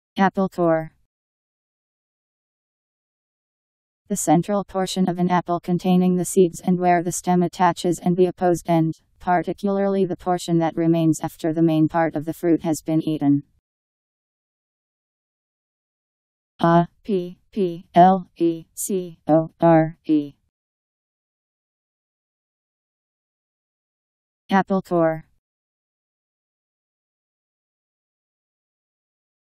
Apple core. The central portion of an apple containing the seeds and where the stem attaches and the opposed end, particularly the portion that remains after the main part of the fruit has been eaten. Applecore. Apple core.